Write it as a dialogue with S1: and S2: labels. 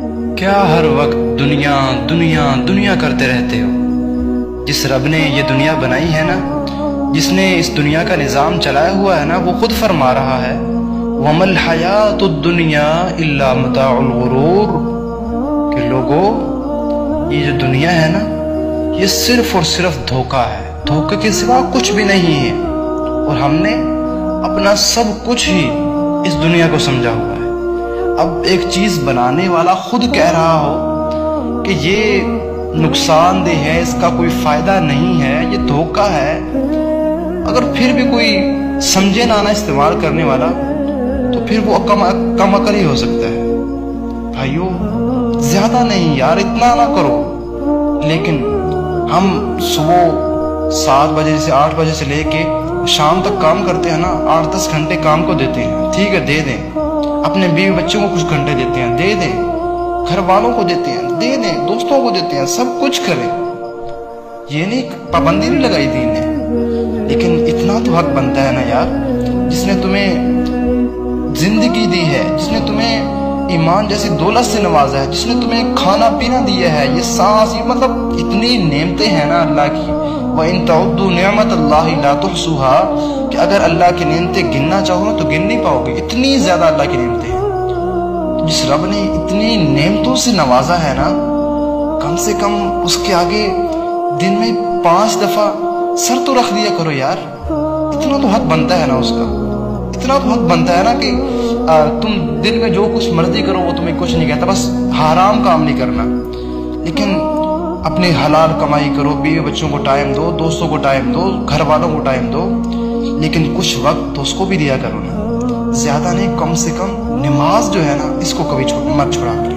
S1: کیا ہر وقت دنیا دنیا دنیا کرتے رہتے ہو؟ جس رب نے یہ دنیا بنائی ہے نا، جس نے اس دنیا کا نظام چلایا ہوا ہے نا، وہ خود فرما رہا ہے وَمَا الْحَيَاةُ الدُّنْيَا إِلَّا مَتَاعُ الْغُرُورِ، کہ لوگو یہ جو دنیا ہے نا، یہ صرف اور صرف دھوکہ ہے، دھوکے کے سوا کچھ بھی نہیں ہے، اور ہم نے اپنا سب کچھ ہی اس دنیا کو سمجھا ہوا ہے۔ اب ایک چیز بنانے والا خود کہہ رہا ہو کہ یہ نقصان دہ ہے، اس کا کوئی فائدہ نہیں ہے، یہ دھوکہ ہے، اگر پھر بھی کوئی سمجھے نہ استعمال کرنے والا تو پھر وہ کم عقل ہی ہو سکتا ہے۔ بھائیو زیادہ نہیں یار، اتنا نہ کرو۔ لیکن ہم صبح 7 بجے سے 8 بجے سے لے کے شام تک کام کرتے ہیں نا، 8-10 گھنٹے کام کو دیتے ہیں، ٹھیک ہے دے دیں، اپنے بیوی بچوں کو کچھ گھنٹے دیتے ہیں، دے دیں، گھر والوں کو دیتے ہیں، دے دیں، دوستوں کو دیتے ہیں، سب کچھ کریں، یہ نہیں پابندی نہیں لگائی دین نے، لیکن اتنا تو حق بنتا ہے نا یار، جس نے تمہیں زندگی دی ہے، جس نے تمہیں ایمان جیسی دولت سے نوازا ہے، جس نے تمہیں کھانا پینا دیا ہے، یہ سانس، یہ مطلب اتنی نعمتیں ہیں نا اللہ کی۔ وَإِن تَعُدُّوا نِعْمَةَ اللَّهِ لَا تُحْصُوهَا، کہ اگر اللہ کی نعمتیں گننا چاہو تو گن نہیں پاؤ گے، اتنی زیادہ اللہ کی نعمتیں ہیں۔ جس رب نے اتنی نعمتوں سے نوازا ہے نا، کم سے کم اس کے آگے دن میں 5 دفعہ سر تو رکھ دیا کرو یار، اتنا تو حق بنتا ہے نا اس کا، اتنا تو حق بنتا ہے نا کہ تم دل میں جو کچھ مرضی کرو وہ تمہیں کچھ نہیں کہتا، بس حرام کام نہیں کرنا، لیکن اپنی حلال کمائی کرو، بیوی بچوں کو ٹائم دو، دوستوں کو ٹائم دو، گھر والوں کو ٹائم دو، لیکن کچھ وقت تو اس کو بھی دیا کرو نا، زیادہ نہیں، کم سے کم نماز جو ہے نا اس کو کبھی مت چھوڑا۔